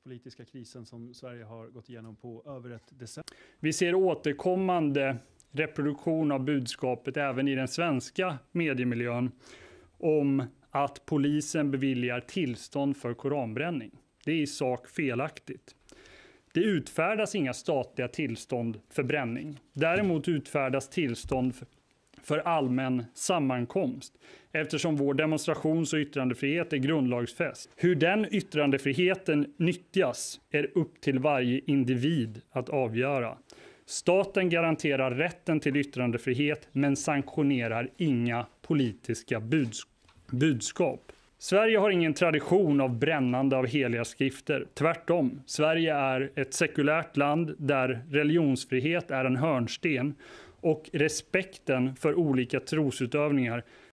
politiska krisen som Sverige har gått igenom på över ett decennium. Vi ser återkommande reproduktion av budskapet även i den svenska mediemiljön om att polisen beviljar tillstånd för koranbränning. Det är i sak felaktigt. Det utfärdas inga statliga tillstånd för bränning. Däremot utfärdas tillstånd för allmän sammankomst eftersom vår demonstrations- och yttrandefrihet är grundlagsfäst. Hur den yttrandefriheten nyttjas är upp till varje individ att avgöra. Staten garanterar rätten till yttrandefrihet men sanktionerar inga politiska budskap. Sverige har ingen tradition av brännande av heliga skrifter. Tvärtom, Sverige är ett sekulärt land där religionsfrihet är en hörnsten och respekten för olika trosutövningar